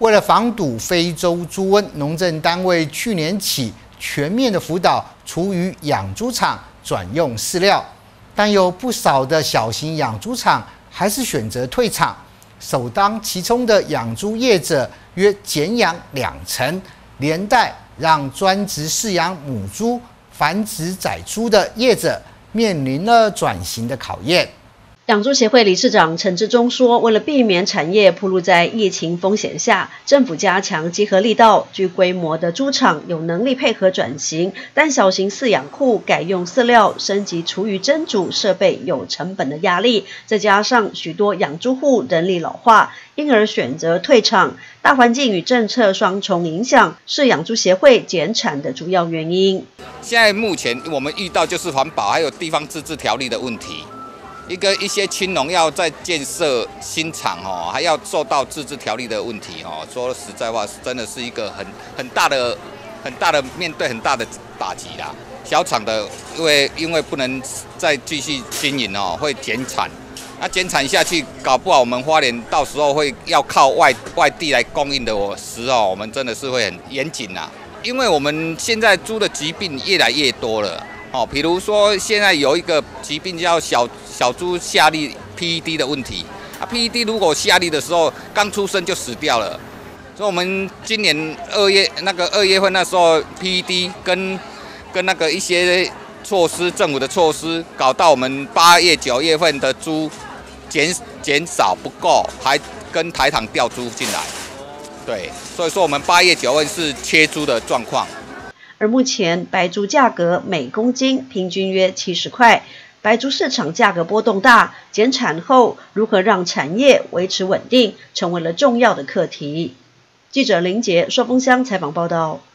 为了防堵非洲猪瘟，农政单位去年起全面的辅导厨余养猪场转用饲料，但有不少的小型养猪场还是选择退场，首当其冲的养猪业者约减养20%，连带让专职饲养母猪、繁殖仔猪的业者面临了转型的考验。 养猪协会理事长陈志忠说，为了避免产业暴露在疫情风险下，政府加强集合力道，具规模的猪场有能力配合转型，但小型饲养户改用饲料、升级厨余蒸煮设备有成本的压力，再加上许多养猪户人力老化，因而选择退场。大环境与政策双重影响是养猪协会减产的主要原因。 现在目前我们遇到就是环保还有地方自治条例的问题。一些青农要在建设新厂还要受到自治条例的问题说实在话，真的是一个很大的面对很大的打击啦。小厂的因为不能再继续经营会减产，那减产下去，搞不好我们花莲到时候会要靠外地来供应的时候，我们真的是会很严谨啦。因为我们现在猪的疾病越来越多了。比如说现在有一个疾病叫小猪下痢 PED 的问题，PED 如果下痢的时候刚出生就死掉了，所以我们今年2月份那时候 PED 跟那个一些措施，政府的措施，搞到我们8月9月份的猪减少不够，还跟台糖调猪进来，对，所以说我们8月9月份是缺猪的状况。 而目前白猪价格每公斤平均约70块，白猪市场价格波动大，减产后如何让产业维持稳定，成为了重要的课题。记者林杰寿丰乡采访报道。